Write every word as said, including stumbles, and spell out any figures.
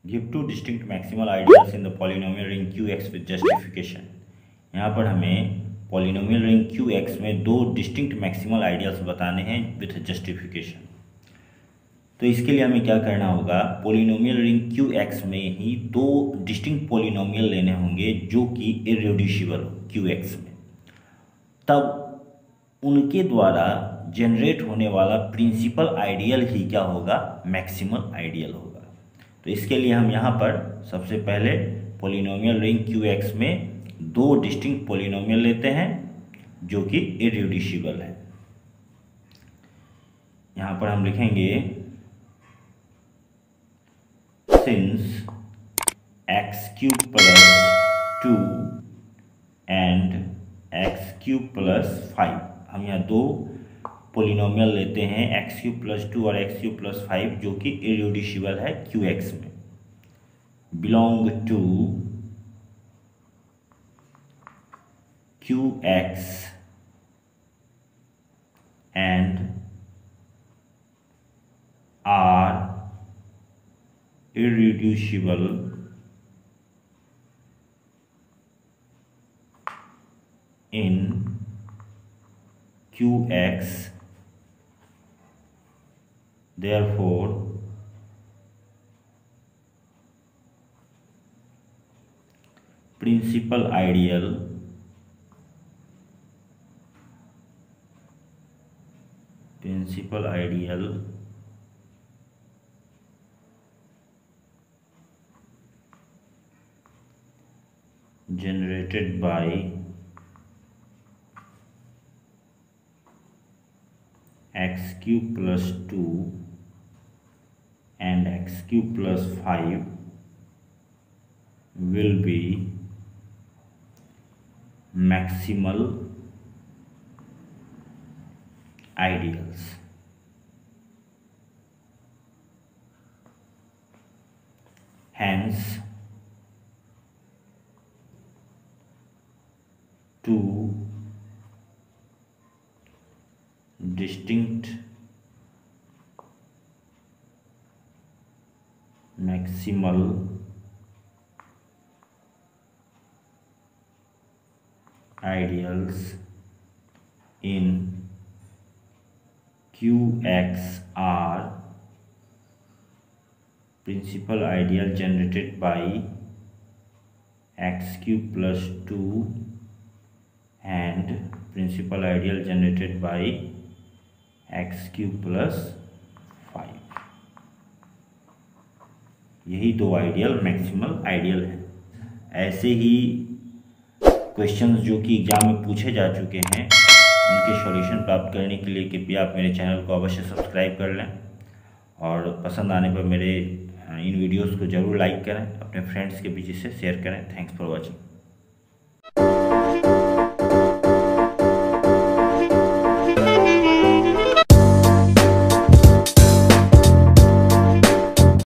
Give two distinct maximal ideals in the polynomial ring Q x with justification. यहाँ पर हमें polynomial ring Q x में दो distinct maximal ideals बताने हैं विथ जस्टिफिकेशन। तो इसके लिए हमें क्या करना होगा, पॉलिनोमियल रिंग क्यू एक्स में ही दो डिस्टिंक्ट पॉलिनोमियल लेने होंगे जो कि इररेड्यूसिबल हो क्यू एक्स में। तब उनके द्वारा जनरेट होने वाला प्रिंसिपल आइडियल ही क्या होगा, मैक्सिमल आइडियल होगा। तो इसके लिए हम यहाँ पर सबसे पहले पॉलिनोमियल रिंग क्यू एक्स में दो डिस्टिंक्ट पॉलिनोमियल लेते हैं जो कि इररेड्यूसिबल है। यहाँ पर हम लिखेंगे since x cube plus two and x cube plus five, हम यहाँ दो पॉलिनोमियल लेते हैं एक्स क्यूब प्लस टू और एक्स क्यूब प्लस फाइव जो कि इररेड्यूसिबल है क्यू एक्स में, belong to Q x and are irreducible in Q X, therefore principal ideal principal ideal generated by x cube plus two and x cube plus five will be maximal ideals. Hence two distinct maximal ideals in Q X are principal ideal generated by x cube plus two and principal ideal generated by x cube plus five. यही दो ideal maximal ideal है। ऐसे ही questions जो कि exam में पूछे जा चुके हैं उनके सॉल्यूशन प्राप्त करने के लिए कृपया आप मेरे चैनल को अवश्य सब्सक्राइब कर लें और पसंद आने पर मेरे इन वीडियोस को ज़रूर लाइक करें, अपने फ्रेंड्स के बीच इसे शेयर करें। Thanks for watching.